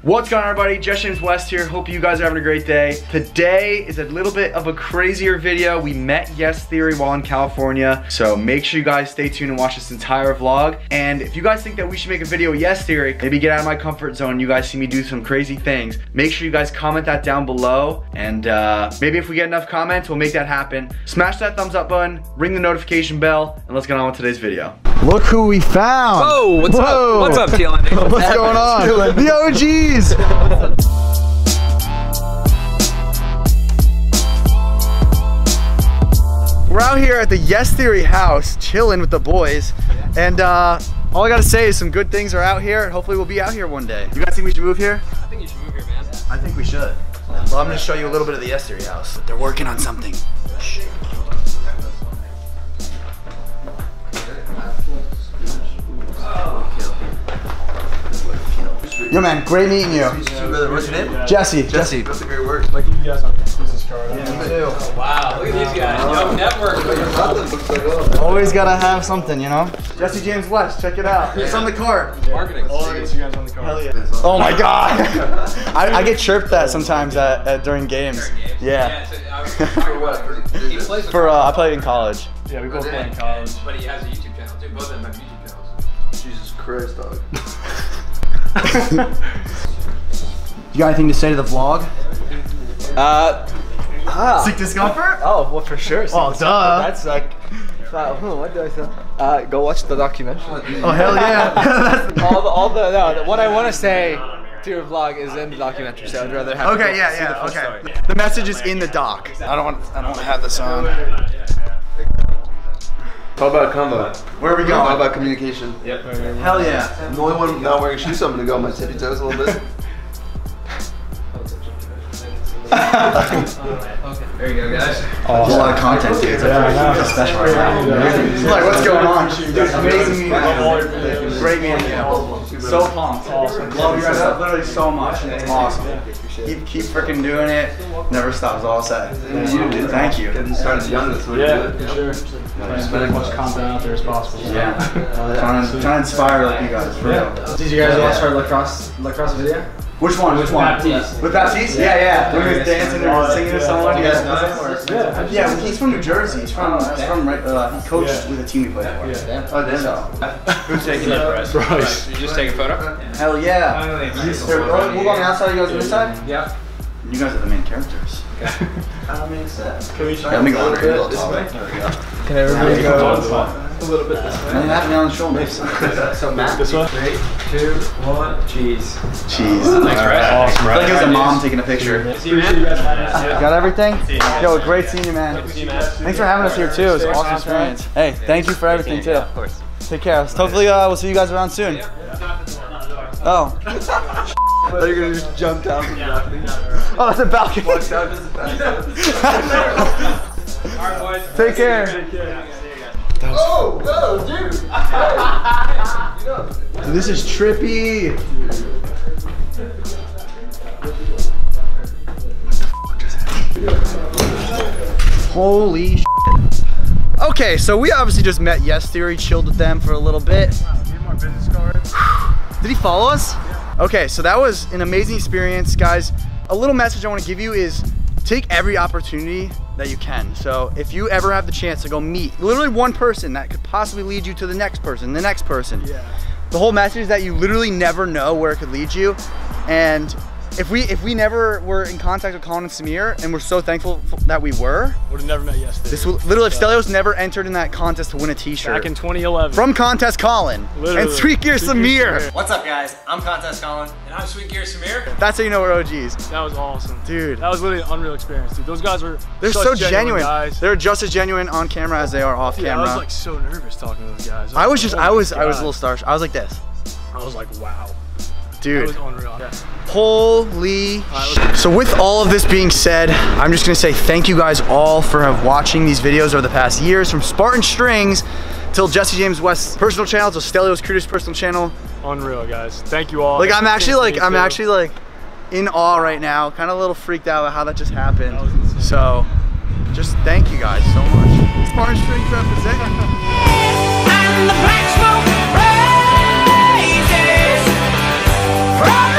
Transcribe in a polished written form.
What's going on, everybody? James West here. Hope you guys are having a great day. Today is a little bit of a crazier video. We met Yes Theory while in California, so make sure you guys stay tuned and watch this entire vlog. And if you guys think that we should make a video with Yes Theory, maybe get out of my comfort zone, you guys see me do some crazy things, make sure you guys comment that down below, and maybe if we get enough comments, we'll make that happen. Smash that thumbs up button, ring the notification bell, and let's get on with today's video. Look who we found! Whoa, what's up? What's up, Colin? What's going on? The OGs! We're out here at the Yes Theory house, chilling with the boys, and all I gotta say is some good things are out here, and hopefully we'll be out here one day. You guys think we should move here? I think you should move here, man. I think we should. Well, I'm gonna show you a little bit of the Yes Theory house. They're working on something. Shh. Yo man, great meeting you. What's your name? Jesse. Jesse. That's a great work. Like you guys on business card. Yeah, me too. Wow, look at these guys. Yo, network. Always gotta have something, you know? Jesse James West, check it out. It's on the card. Marketing. Oh, I get you guys on the card. Hell yeah. Oh my god. I get chirped that sometimes during games. Yeah. For what? He plays For I played in college. Yeah, we both play in college. But he has a YouTube channel too. Both of them have YouTube channels. Jesus Christ, dog. You got anything to say to the vlog? Sick discomfort? Oh, well, for sure. Oh, duh. That's like, what do I say? Go watch the documentary. Oh, hell yeah. What I want to say to your vlog is in the documentary, so I'd rather have. Okay, yeah, okay. The message is in the doc. I don't want to have this on. How about combo? Where are we How going? about communication? Yep. Hell yeah. I'm the only one not wearing shoes, so I'm gonna go on my tippy toes a little bit. There you go, guys. There's a lot of content, dude. It's a special right now. Like, what's going on? Dude, amazing meeting. Great meeting. So pumped. Awesome. Love you guys literally so much. It's awesome. Keep freaking doing it. Never stop. Is all I'll say. Thank you. Getting started young, that's what you do. For sure. Trying to put as much content out there as possible. Yeah. Trying to inspire like you guys. For real. Did you guys watch our lacrosse video? Which one? With Baptiste? With Baptiste? Yeah. When he was dancing or singing to someone. Yeah, he's from New Jersey. He's from he coached with a team we played for. Yeah. Oh, damn. Who's taking that, Bryce? You just take a photo? Hell yeah. We'll go on the outside, you guys on the inside? Yeah. You guys are the main characters. That makes sense. Can we Let me go over here. This way? Can everybody go? A little bit this way. And have me on the shoulders. So Matt, This way? 3, 2, 1, cheese. Cheese. Thanks, Bryce. I feel like it was a mom taking a picture. See you, man. Got everything? Yo, great seeing you, man. Thanks for having us here, too. It was an awesome experience. Hey, thank you for everything, too. Of course. Take care. Hopefully, we'll see you guys around soon. Oh. I thought you were gonna just jump down from the balcony. Oh, that's a balcony. Alright, boys. Take care. Oh, whoa, dude! This is trippy. Holy shit. Okay, so we obviously just met Yes Theory, chilled with them for a little bit. Did he follow us? Okay, so that was an amazing experience, guys. A little message I want to give you is take every opportunity that you can. So if you ever have the chance to go meet literally one person that could possibly lead you to the next person, the next person. Yeah. The whole message is that you literally never know where it could lead you. And if we never were in contact with Colin and Samir, and we're so thankful that we were, would have never met Yes Theory. this would literally, if Stelios never entered in that contest to win a t-shirt. Back in 2011. From Contest Colin Literally. and Sweet Gear Samir. What's up, guys? I'm Contest Colin. And I'm Sweet Gear Samir. That's how you know we're OGs. That was awesome. Dude. That was literally an unreal experience, dude. Those guys were They're such so genuine. guys. They're just as genuine on camera as they are off Yeah, camera. I was like so nervous talking to those guys. I was a oh little starstruck. I was like this. I was like, wow. Dude. That was unreal. Yeah. Holy shit. So with all of this being said, I'm just gonna say thank you guys all for watching these videos over the past years, from Spartan Strings till Jesse James West's personal channel to Stelios Cruder's personal channel. Unreal, guys. Thank you all. Like I'm actually in awe right now, kind of a little freaked out about how that just happened. That was insane. So just thank you guys so much. Spartan Strings represent. And the black smoke rises from